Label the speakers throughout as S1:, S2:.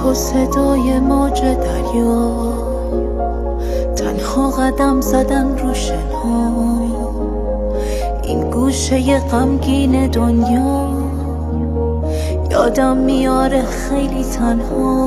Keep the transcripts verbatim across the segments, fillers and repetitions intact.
S1: تو صدای موج دریا، تنها قدم زدن رو شنها، این گوشه غمگین دنیا یادم میاره خیلی تنها.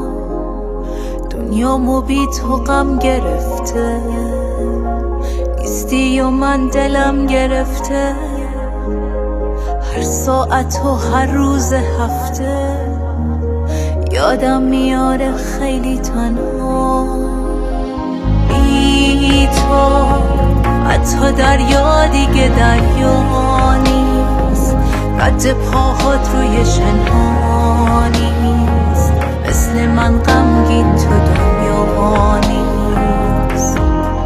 S1: دنیامو بی تو غم گرفته، نیستی و من دلم گرفته، هر ساعت و هر روز هفته یادم میاره خیلی تنها. بی تو حتی دریا دیگه دریا نیست، رد پاهات روی شنها نیست، مثل من غمگین تو دنیا نیست.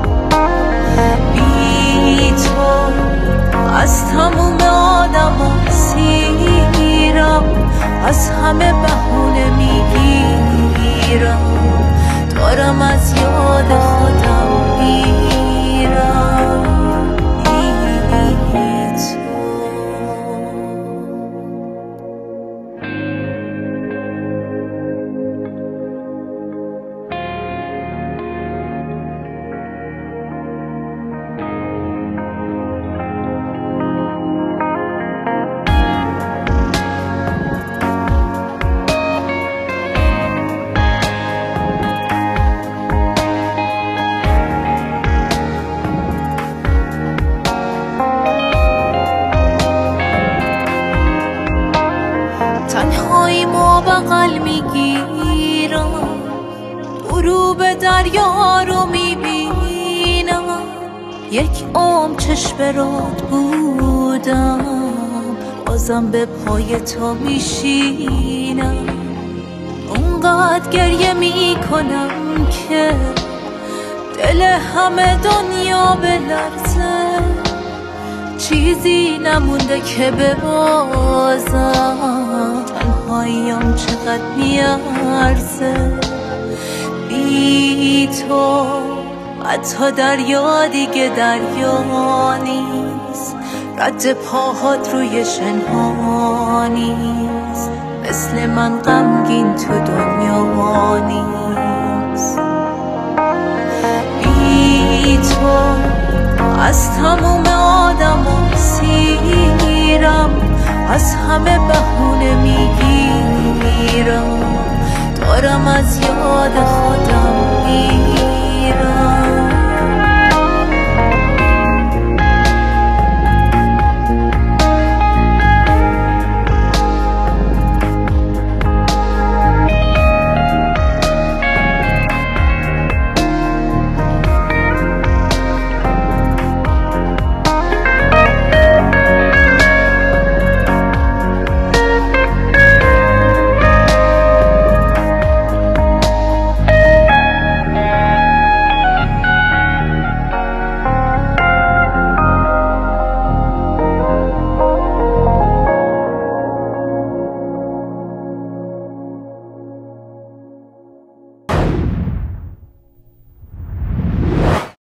S1: بی تو از تموم آدم ها سیرم، از همه بهونه میگیرم، دارم از یاد خودم میرم. بی تو تنهاییمو بغل میگیرم، غروب دریا رو میبینم، یک عمر چشم راد بودم، بازم به پای تو میشینم. اونقدر گریه میکنم که دل همه دنیا بلرزه، چیزی نمونده که ببازم، تنهاییم چقدر میارزه. بی تو حتی دریا دیگه دریا نیست، رد پاهات روی شنها نیست، مثل من غمگین تو دنیا نیست. بی تو از تموم آدم ها سیرم، از همه بهونه میگیرم، دارم از یاد خودم